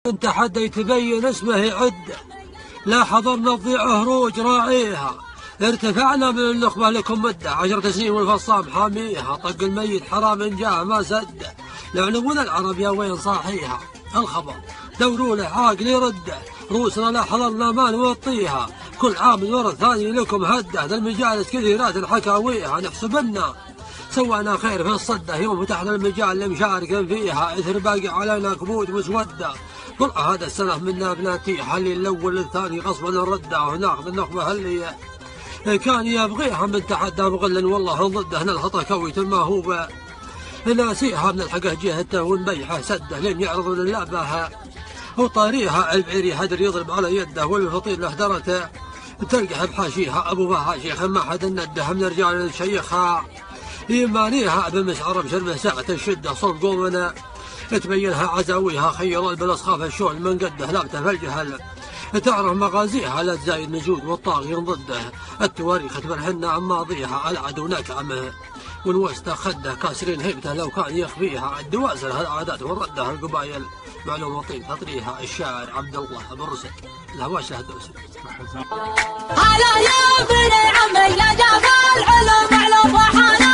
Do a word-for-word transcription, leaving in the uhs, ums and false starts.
تحدى يتبين اسمه يعد، لا حضرنا تضيع هروج راعيها، ارتفعنا من النخبة لكم مدة، عشرة سنين والفصام حاميها، طق الميت حرام إن جاه ما سده، لعنون العرب يا وين صاحيها، الخبر دوروا له عاقل يرده، روسنا لا حضرنا ما نوطيها، كل عام الورد ثاني لكم هده، ذا المجالس كثيرات حكاويها، نحسبنا سوانا خير في الصدة، يوم فتحنا المجال اللي مشارك فيها، إثر باقي علينا كبود مسودة، كل هذا السنة منا بناتيها، اللي الأول الثاني غصبا نرده، وناخذ النخبة اللي كان يبغيها من تحدى مغلا، والله ضده نلهطه كويت ما هو ناسيها، بنلحقه جهته ونبيحه سده، لين يعرضون اللعبة وطاريها البعيري حدر يضرب على يده، والفطير له درته تلقح بحاشيها، أبو بها شيخ ما حد نده من رجال الشيخها، يمانيها بمسعر بشربه ساعة الشدة، صوب قومنا تبينها عزاويها، خير البلس خاف الشول من قده، لابته في الجهل تعرف مغازيها، لا تزايد نجود والطاغين ضده، التواريخ تبرهن عن ماضيها، العدو نكعمه والوسط خده، كاسرين هيبته لو كان يخفيها، الدواسر هالعادات ورده القبايل، معلومة طيب تطريها، الشاعر عبد الله بن رسل الهواش له دوسر. هلا يا بني عمي يا جبل علوم علوم وحنا